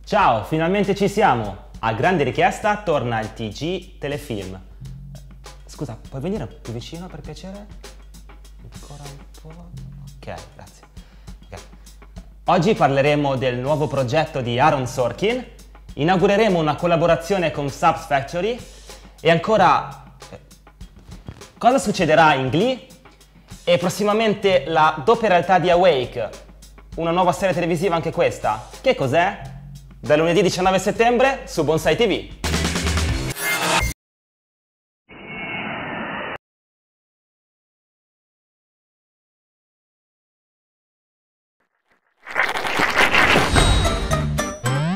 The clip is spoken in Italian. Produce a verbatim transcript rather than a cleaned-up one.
Ciao, finalmente ci siamo! A grande richiesta torna il T G Telefilm. Scusa, puoi venire più vicino per piacere? Ancora un po'... Ok, grazie. Okay. Oggi parleremo del nuovo progetto di Aaron Sorkin, inaugureremo una collaborazione con Subs Factory e ancora... cosa succederà in Glee? E prossimamente la doppia realtà di Awake, una nuova serie televisiva anche questa. Che cos'è? Da lunedì diciannove settembre su Bonsai T V.